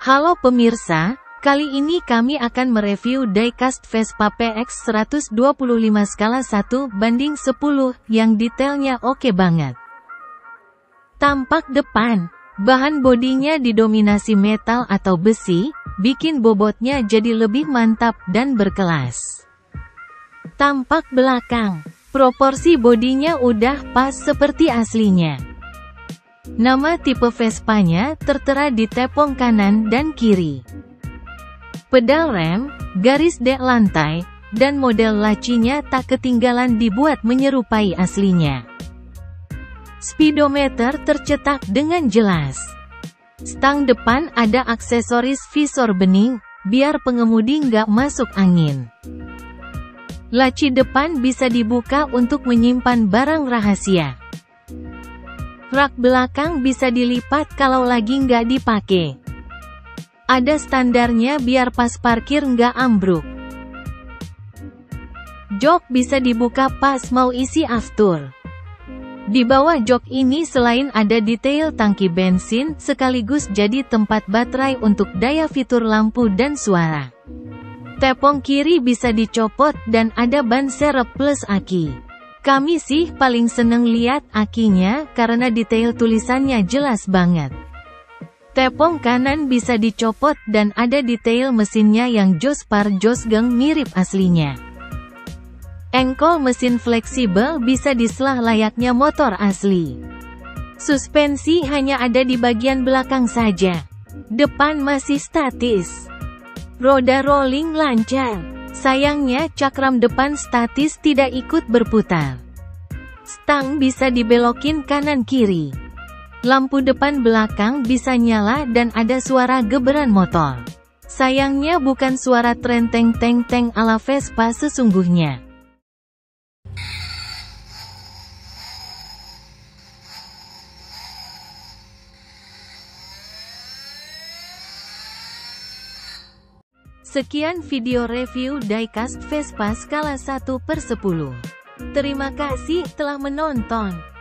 Halo pemirsa, kali ini kami akan mereview diecast Vespa PX 125 skala 1:10 yang detailnya oke banget. Tampak depan, bahan bodinya didominasi metal atau besi, bikin bobotnya jadi lebih mantap dan berkelas. Tampak belakang, proporsi bodinya udah pas seperti aslinya. Nama tipe Vespanya tertera di tepung kanan dan kiri. Pedal rem, garis dek lantai, dan model lacinya tak ketinggalan dibuat menyerupai aslinya. Speedometer tercetak dengan jelas. Stang depan ada aksesoris visor bening, biar pengemudi nggak masuk angin. Laci depan bisa dibuka untuk menyimpan barang rahasia. Rak belakang bisa dilipat kalau lagi nggak dipakai. Ada standarnya biar pas parkir nggak ambruk. Jok bisa dibuka pas mau isi aftur. Di bawah jok ini selain ada detail tangki bensin, sekaligus jadi tempat baterai untuk daya fitur lampu dan suara. Tepung kiri bisa dicopot dan ada ban serep plus aki. Kami sih paling seneng lihat akinya karena detail tulisannya jelas banget. Tepung kanan bisa dicopot dan ada detail mesinnya yang jospar josgeng mirip aslinya. Engkol mesin fleksibel bisa diselah layaknya motor asli. Suspensi hanya ada di bagian belakang saja. Depan masih statis. Roda rolling lancar. Sayangnya cakram depan statis tidak ikut berputar. Stang bisa dibelokin kanan kiri. Lampu depan belakang bisa nyala dan ada suara geberan motor. Sayangnya bukan suara trenteng teng teng ala Vespa sesungguhnya. Sekian video review diecast Vespa skala 1/10. Terima kasih telah menonton.